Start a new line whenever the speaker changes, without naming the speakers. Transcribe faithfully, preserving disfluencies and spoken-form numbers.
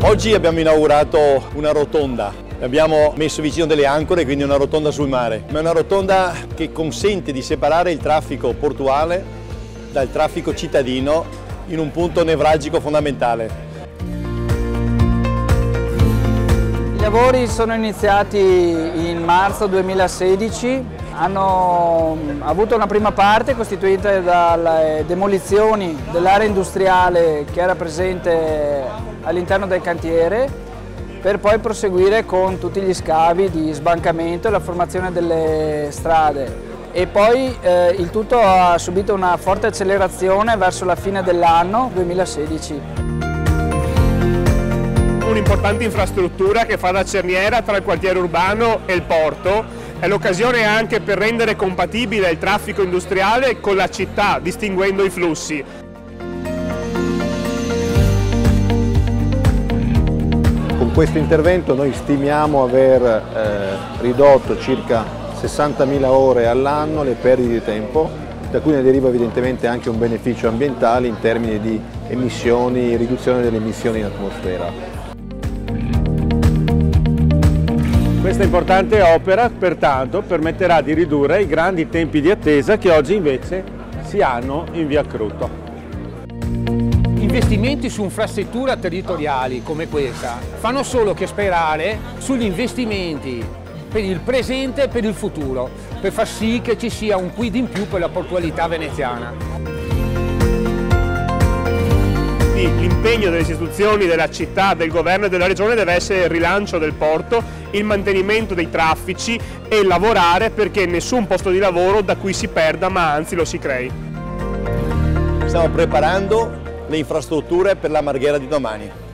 Oggi abbiamo inaugurato una rotonda, abbiamo messo vicino delle ancore, quindi una rotonda sul mare, ma è una rotonda che consente di separare il traffico portuale dal traffico cittadino in un punto nevralgico fondamentale.
I lavori sono iniziati in marzo duemilasedici, hanno avuto una prima parte costituita dalle demolizioni dell'area industriale che era presente all'interno del cantiere, per poi proseguire con tutti gli scavi di sbancamento e la formazione delle strade. E poi eh, il tutto ha subito una forte accelerazione verso la fine dell'anno duemilasedici.
Un'importante infrastruttura che fa da cerniera tra il quartiere urbano e il porto. È l'occasione anche per rendere compatibile il traffico industriale con la città, distinguendo i flussi.
Con questo intervento noi stimiamo aver eh, ridotto circa sessantamila ore all'anno le perdite di tempo, da cui ne deriva evidentemente anche un beneficio ambientale in termini di emissioni, riduzione delle emissioni in atmosfera.
Questa importante opera, pertanto, permetterà di ridurre i grandi tempi di attesa che oggi invece si hanno in via Cruto.
Investimenti su infrastrutture territoriali come questa fanno solo che sperare sugli investimenti per il presente e per il futuro, per far sì che ci sia un quid in più per la portualità veneziana.
L'impegno delle istituzioni, della città, del governo e della regione deve essere il rilancio del porto, il mantenimento dei traffici e lavorare perché nessun posto di lavoro da cui si perda, ma anzi lo si crei.
Stiamo preparando le infrastrutture per la Marghera di domani.